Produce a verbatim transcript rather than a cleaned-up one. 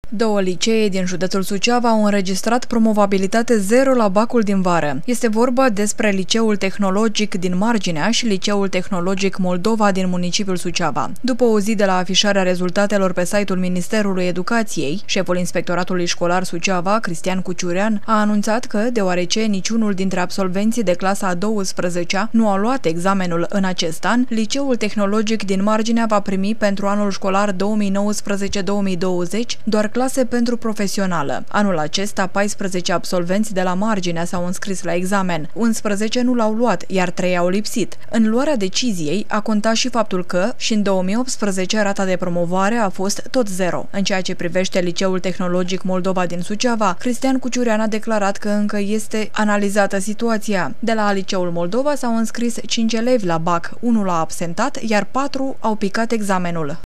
Două licee din județul Suceava au înregistrat promovabilitate zero la bacul din vară. Este vorba despre Liceul Tehnologic din Marginea și Liceul Tehnologic Moldova din municipiul Suceava. După o zi de la afișarea rezultatelor pe site-ul Ministerului Educației, șeful Inspectoratului Școlar Suceava, Cristian Cuciurean, a anunțat că, deoarece niciunul dintre absolvenții de clasa a douăsprezecea nu a luat examenul în acest an, Liceul Tehnologic din Marginea va primi pentru anul școlar două mii nouăsprezece două mii douăzeci doar clase pentru profesională. Anul acesta, paisprezece absolvenți de la Marginea s-au înscris la examen, unsprezece nu l-au luat, iar trei au lipsit. În luarea deciziei a contat și faptul că, și în două mii optsprezece, rata de promovare a fost tot zero. În ceea ce privește Liceul Tehnologic Moldova din Suceava, Cristian Cuciurean a declarat că încă este analizată situația. De la Liceul Moldova s-au înscris cinci elevi la bac, unul a absentat, iar patru au picat examenul.